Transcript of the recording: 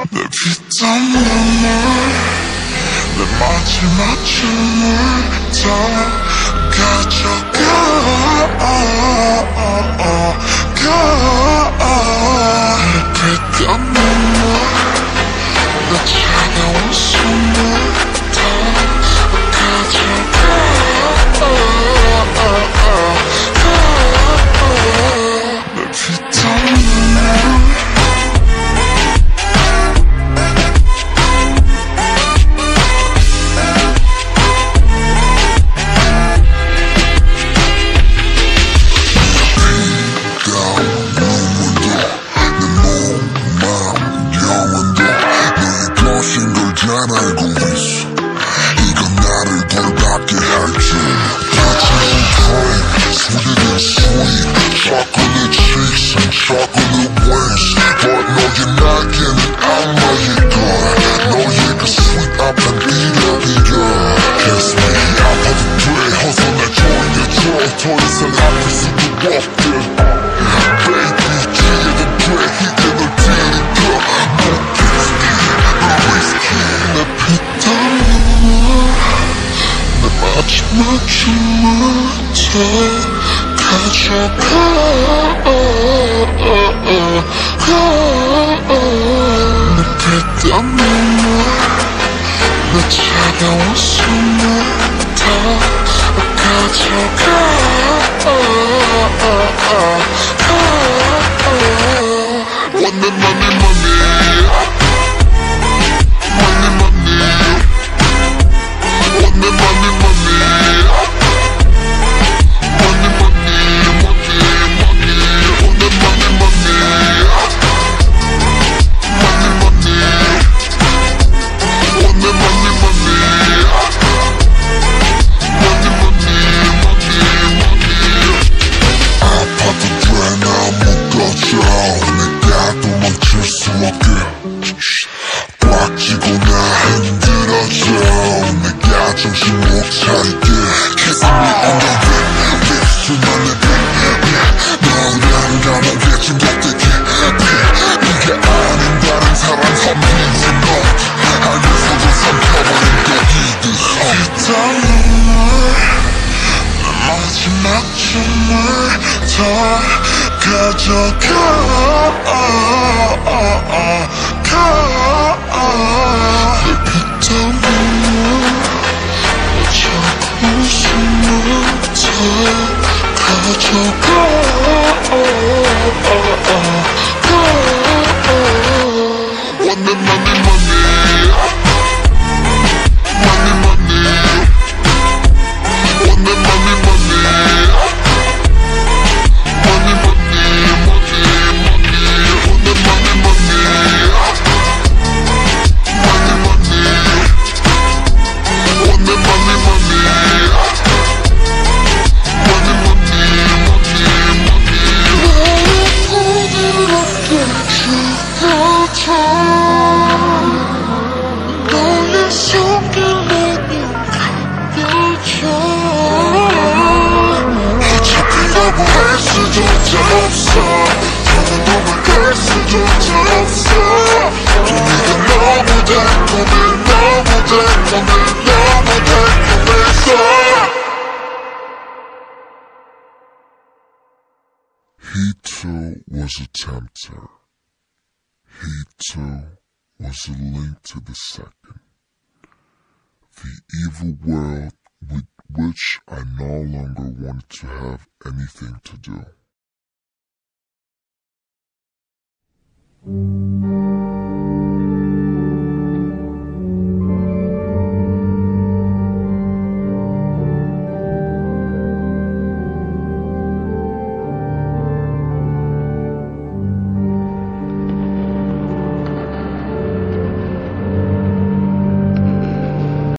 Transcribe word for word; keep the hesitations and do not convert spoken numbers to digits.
내 피땀 눈물 내 마지막 춤을 다 가져가 내 피땀 눈물 내 차가운 숨을 다 가져가 내 피땀 눈물 난 알고 있어 이건 나를 돌아가게 할지 다치신 time sweeter than sweet chocolate cheeks and chocolate wings but 너의 날개는 악마일 걸 너의 그 sweet 앞은 비려비려 Kiss me 아파도 돼 어서 날 조여줘 더 이상 아플 수도 없게 Baby 기회도 돼 이제 널 들이켜 No kiss me no risky 내 피땀 눈물 내 마지막 춤을 다 가져가 내 피땀 눈물 내 차가운 숨을 다 가져가 원내 money money money money want the money money money money money money want the money money money money want the money money money money money money 아파도 돼 나 묶어줘 내가 도망칠 수 없게 꽉 쥐고 나 흔들어줘 내가 정신 못 차리게 Kissing me on the lip 립술만의 빛 너랑 감옥에 중독되게 네가 아닌 다른 사람 선비지 너 알면서도 삼켜버린 거기들 피땀 눈물 내 마지막 춤을 다 가져가 내 피땀 눈물 내 차가운 숨을 다 가져가 Want the money money money money want the money money money money money money want the money money money money want the money money money money money money 나를 부드럽게 죽여줘 너의 손길로 가벼워져 어차피라고 할 수조차 없어 더는 도망갈 수조차 없어 또 네가 너무 달콤해 너무 달콤해 너무 달콤해서 He too was a tempter. He too was a link to the second. The evil world with which I no longer wanted to have anything to do.